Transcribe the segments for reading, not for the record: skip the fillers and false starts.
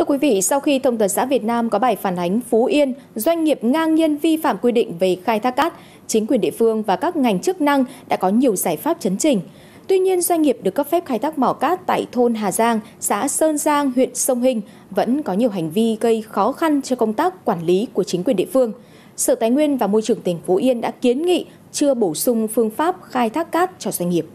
Thưa quý vị, sau khi Thông tấn xã Việt Nam có bài phản ánh Phú Yên, doanh nghiệp ngang nhiên vi phạm quy định về khai thác cát, chính quyền địa phương và các ngành chức năng đã có nhiều giải pháp chấn chỉnh. Tuy nhiên, doanh nghiệp được cấp phép khai thác mỏ cát tại thôn Hà Giang, xã Sơn Giang, huyện Sông Hinh vẫn có nhiều hành vi gây khó khăn cho công tác quản lý của chính quyền địa phương. Sở Tài nguyên và Môi trường tỉnh Phú Yên đã kiến nghị chưa bổ sung phương pháp khai thác cát cho doanh nghiệp.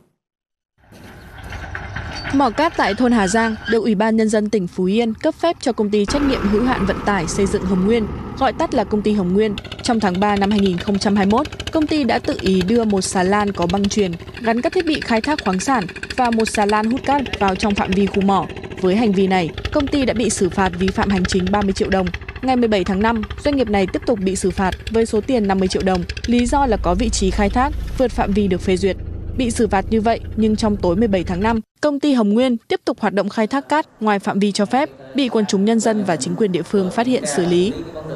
Mỏ cát tại thôn Hà Giang được Ủy ban Nhân dân tỉnh Phú Yên cấp phép cho công ty trách nhiệm hữu hạn vận tải xây dựng Hồng Nguyên, gọi tắt là công ty Hồng Nguyên. Trong tháng 3 năm 2021, công ty đã tự ý đưa một xà lan có băng chuyền gắn các thiết bị khai thác khoáng sản và một xà lan hút cát vào trong phạm vi khu mỏ. Với hành vi này, công ty đã bị xử phạt vi phạm hành chính 30 triệu đồng. Ngày 17 tháng 5, doanh nghiệp này tiếp tục bị xử phạt với số tiền 50 triệu đồng, lý do là có vị trí khai thác vượt phạm vi được phê duyệt. Bị xử phạt như vậy, nhưng trong tối 17 tháng 5, công ty Hồng Nguyên tiếp tục hoạt động khai thác cát ngoài phạm vi cho phép, bị quần chúng nhân dân và chính quyền địa phương phát hiện xử lý.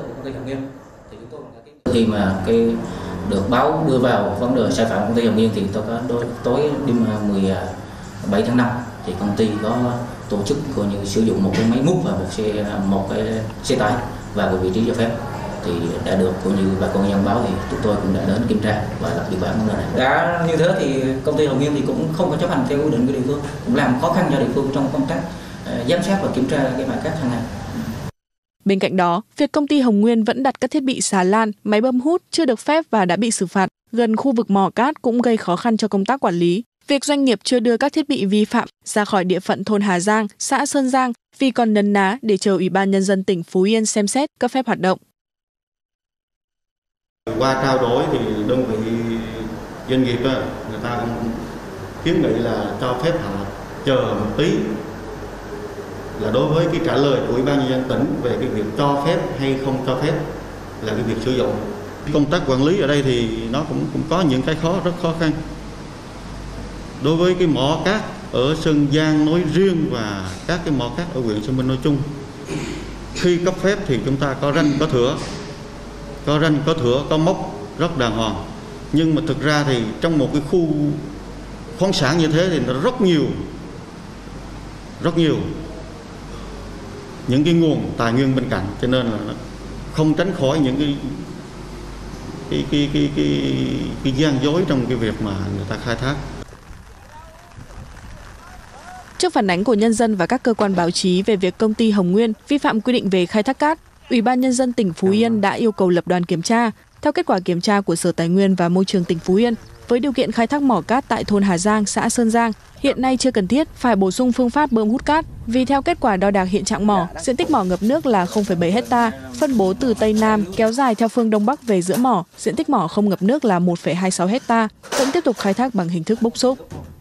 Khi mà được báo đưa vào vấn đề sai phạm của công ty Hồng Nguyên thì tối đêm 17 tháng 5 thì công ty có tổ chức coi như sử dụng một cái máy múc và một cái xe tải vào cái vị trí cho phép. Thì đã được coi như bà con nhân báo thì chúng tôi cũng đã đến kiểm tra và lập biên bản vấn đề này. Đã như thế thì công ty Hồng Nguyên thì cũng không có chấp hành theo quy định của địa phương, cũng làm khó khăn cho địa phương trong công tác giám sát và kiểm tra cái bãi cát hàng ngày. Bên cạnh đó, việc công ty Hồng Nguyên vẫn đặt các thiết bị xà lan, máy bơm hút chưa được phép và đã bị xử phạt gần khu vực mỏ cát cũng gây khó khăn cho công tác quản lý. Việc doanh nghiệp chưa đưa các thiết bị vi phạm ra khỏi địa phận thôn Hà Giang, xã Sơn Giang vì còn nấn ná để chờ Ủy ban Nhân dân tỉnh Phú Yên xem xét cấp phép hoạt động. Qua trao đổi thì đơn vị doanh nghiệp người ta cũng kiến nghị là cho phép họ chờ một tí, là đối với cái trả lời của Ủy ban Nhân dân tỉnh về cái việc cho phép hay không cho phép là cái việc sử dụng. Công tác quản lý ở đây thì nó cũng có những cái rất khó khăn. Đối với cái mỏ cát ở Sơn Giang nói riêng và các cái mỏ cát ở huyện Sông Hinh nói chung, khi cấp phép thì chúng ta có ranh có thửa, có mốc rất đàng hoàng. Nhưng mà thực ra thì trong một cái khu khoáng sản như thế thì nó rất nhiều những cái nguồn tài nguyên bên cạnh, cho nên là nó không tránh khỏi những cái gian dối trong cái việc mà người ta khai thác. Trước phản ánh của nhân dân và các cơ quan báo chí về việc công ty Hồng Nguyên vi phạm quy định về khai thác cát, Ủy ban Nhân dân tỉnh Phú Yên đã yêu cầu lập đoàn kiểm tra. Theo kết quả kiểm tra của Sở Tài nguyên và Môi trường tỉnh Phú Yên, với điều kiện khai thác mỏ cát tại thôn Hà Giang, xã Sơn Giang, hiện nay chưa cần thiết phải bổ sung phương pháp bơm hút cát, vì theo kết quả đo đạc hiện trạng mỏ, diện tích mỏ ngập nước là 0,7 hecta, phân bố từ Tây Nam kéo dài theo phương Đông Bắc về giữa mỏ, diện tích mỏ không ngập nước là 1,26 hecta, vẫn tiếp tục khai thác bằng hình thức bốc xúc.